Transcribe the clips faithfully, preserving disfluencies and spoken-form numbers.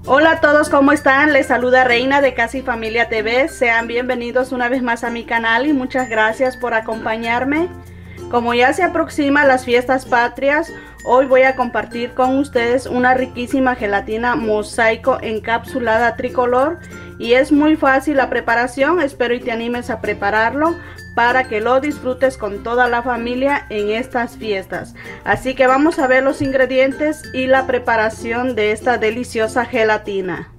Hola a todos, ¿cómo están? Les saluda Reina de Casa y Familia T V. Sean bienvenidos una vez más a mi canal y muchas gracias por acompañarme. Como ya se aproximan las fiestas patrias, hoy voy a compartir con ustedes una riquísima gelatina mosaico encapsulada tricolor y es muy fácil la preparación. Espero y te animes a prepararlo para que lo disfrutes con toda la familia en estas fiestas. Así que vamos a ver los ingredientes y la preparación de esta deliciosa gelatina.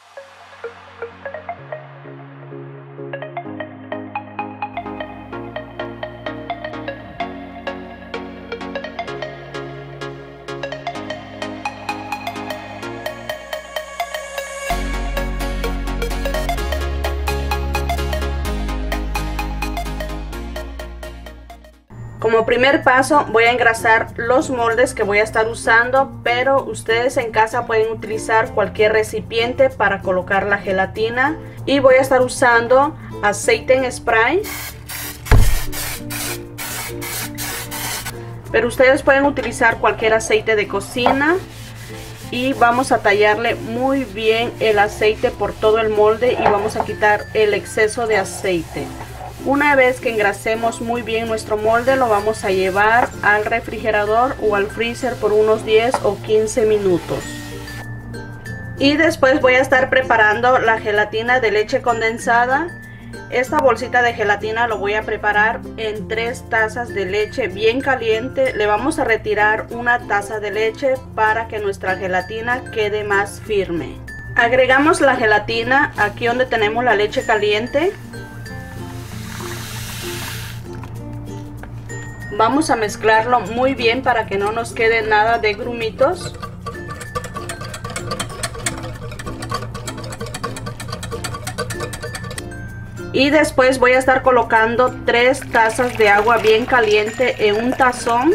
Como primer paso voy a engrasar los moldes que voy a estar usando, pero ustedes en casa pueden utilizar cualquier recipiente para colocar la gelatina. Y voy a estar usando aceite en spray, pero ustedes pueden utilizar cualquier aceite de cocina. Y vamos a tallarle muy bien el aceite por todo el molde y vamos a quitar el exceso de aceite. Una vez que engrasemos muy bien nuestro molde, lo vamos a llevar al refrigerador o al freezer por unos diez o quince minutos. Y después voy a estar preparando la gelatina de leche condensada. Esta bolsita de gelatina lo voy a preparar en tres tazas de leche bien caliente. Le vamos a retirar una taza de leche para que nuestra gelatina quede más firme. Agregamos la gelatina aquí donde tenemos la leche caliente. Vamos a mezclarlo muy bien para que no nos quede nada de grumitos. Y después voy a estar colocando tres tazas de agua bien caliente en un tazón.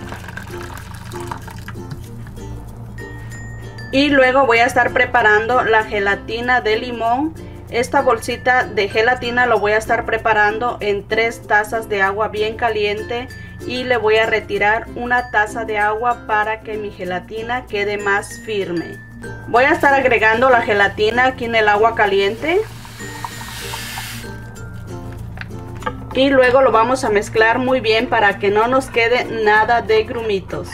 Y luego voy a estar preparando la gelatina de limón. Esta bolsita de gelatina lo voy a estar preparando en tres tazas de agua bien caliente y le voy a retirar una taza de agua para que mi gelatina quede más firme. Voy a estar agregando la gelatina aquí en el agua caliente y luego lo vamos a mezclar muy bien para que no nos quede nada de grumitos.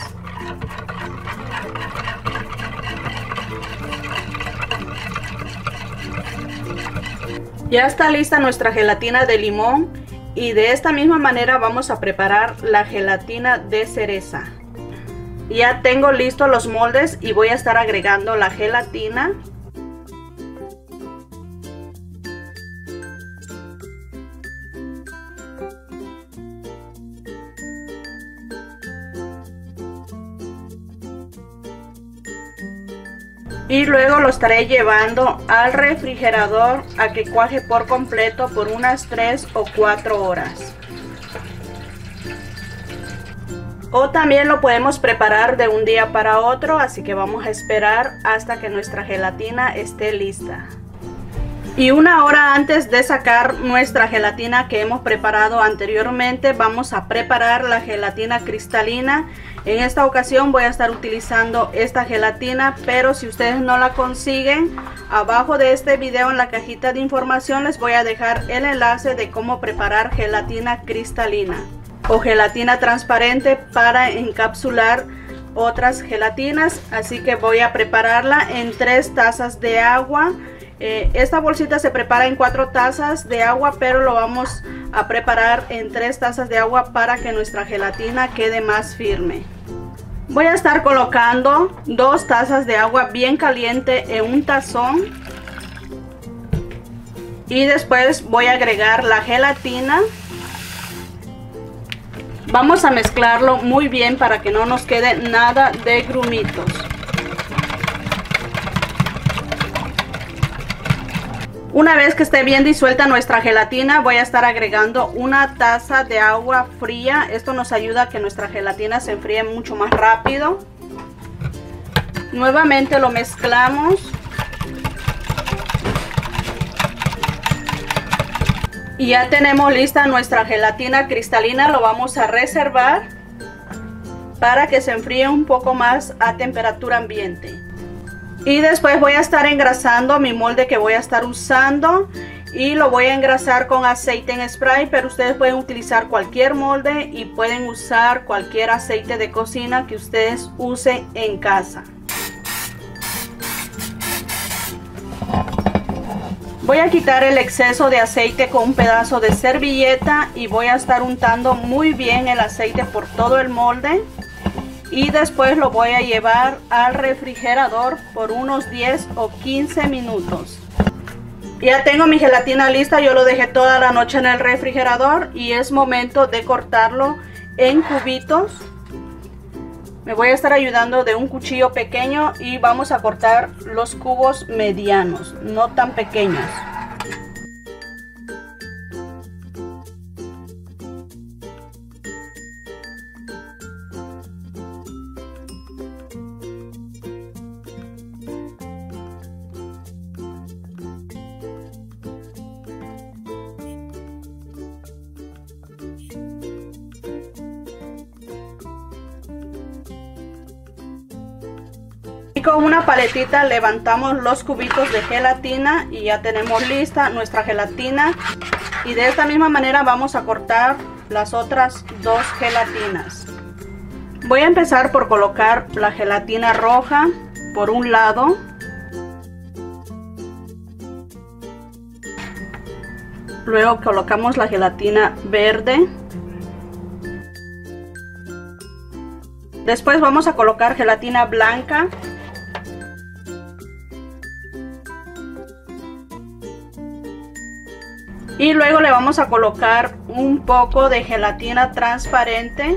Ya está lista nuestra gelatina de limón y de esta misma manera vamos a preparar la gelatina de cereza. Ya tengo listos los moldes y voy a estar agregando la gelatina. Y luego lo estaré llevando al refrigerador a que cuaje por completo por unas tres o cuatro horas. O también lo podemos preparar de un día para otro, así que vamos a esperar hasta que nuestra gelatina esté lista. Y una hora antes de sacar nuestra gelatina que hemos preparado anteriormente, vamos a preparar la gelatina cristalina. En esta ocasión voy a estar utilizando esta gelatina, pero si ustedes no la consiguen, abajo de este video en la cajita de información les voy a dejar el enlace de cómo preparar gelatina cristalina o gelatina transparente para encapsular otras gelatinas. Así que voy a prepararla en tres tazas de agua. Eh, esta bolsita se prepara en cuatro tazas de agua, pero lo vamos a preparar en tres tazas de agua para que nuestra gelatina quede más firme. Voy a estar colocando dos tazas de agua bien caliente en un tazón y después voy a agregar la gelatina. Vamos a mezclarlo muy bien para que no nos quede nada de grumitos. Una vez que esté bien disuelta nuestra gelatina, voy a estar agregando una taza de agua fría. Esto nos ayuda a que nuestra gelatina se enfríe mucho más rápido. Nuevamente lo mezclamos. Y ya tenemos lista nuestra gelatina cristalina. Lo vamos a reservar para que se enfríe un poco más a temperatura ambiente. Y después voy a estar engrasando mi molde que voy a estar usando. Y lo voy a engrasar con aceite en spray, pero ustedes pueden utilizar cualquier molde y pueden usar cualquier aceite de cocina que ustedes usen en casa. Voy a quitar el exceso de aceite con un pedazo de servilleta y voy a estar untando muy bien el aceite por todo el molde. Y después lo voy a llevar al refrigerador por unos diez o quince minutos. Ya tengo mi gelatina lista, yo lo dejé toda la noche en el refrigerador y es momento de cortarlo en cubitos. Me voy a estar ayudando de un cuchillo pequeño y vamos a cortar los cubos medianos, no tan pequeños. Y con una paletita levantamos los cubitos de gelatina y ya tenemos lista nuestra gelatina. Y de esta misma manera vamos a cortar las otras dos gelatinas. Voy a empezar por colocar la gelatina roja por un lado. Luego colocamos la gelatina verde. Después vamos a colocar gelatina blanca. Y luego le vamos a colocar un poco de gelatina transparente.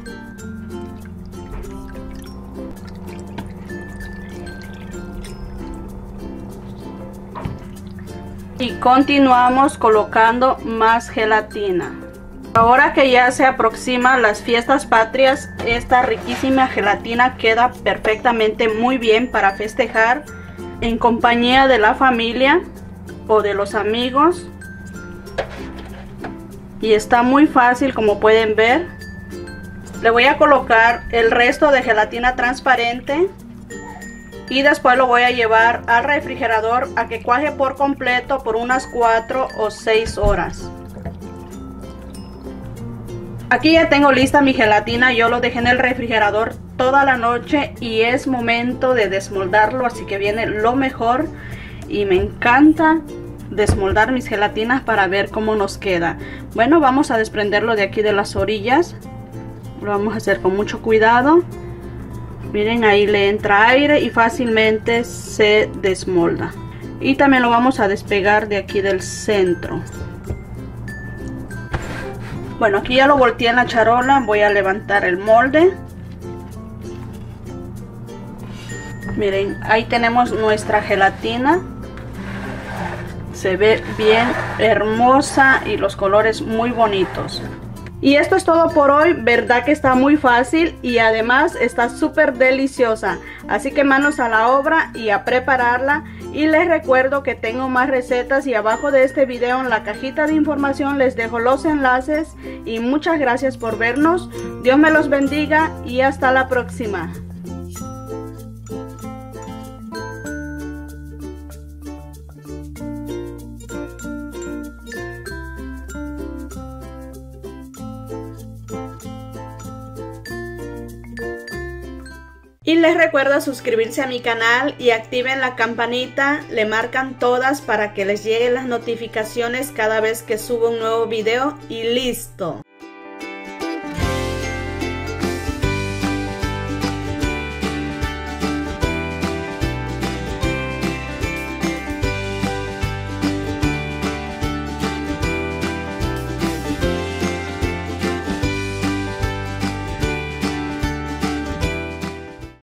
Y continuamos colocando más gelatina. Ahora que ya se aproximan las fiestas patrias, esta riquísima gelatina queda perfectamente muy bien para festejar en compañía de la familia o de los amigos. Y está muy fácil, como pueden ver. Le voy a colocar el resto de gelatina transparente y después lo voy a llevar al refrigerador a que cuaje por completo por unas cuatro o seis horas. Aquí ya tengo lista mi gelatina, yo lo dejé en el refrigerador toda la noche y es momento de desmoldarlo, así que viene lo mejor y me encanta desmoldar mis gelatinas para ver cómo nos queda. Bueno, vamos a desprenderlo de aquí de las orillas. Lo vamos a hacer con mucho cuidado. Miren, ahí le entra aire y fácilmente se desmolda. Y también lo vamos a despegar de aquí del centro. Bueno, aquí ya lo volteé en la charola. Voy a levantar el molde. Miren, ahí tenemos nuestra gelatina. Se ve bien hermosa y los colores muy bonitos. Y esto es todo por hoy, verdad que está muy fácil y además está súper deliciosa. Así que manos a la obra y a prepararla. Y les recuerdo que tengo más recetas y abajo de este video en la cajita de información les dejo los enlaces. Y muchas gracias por vernos. Dios me los bendiga y hasta la próxima. Y les recuerdo suscribirse a mi canal y activen la campanita, le marcan todas para que les lleguen las notificaciones cada vez que subo un nuevo video y listo.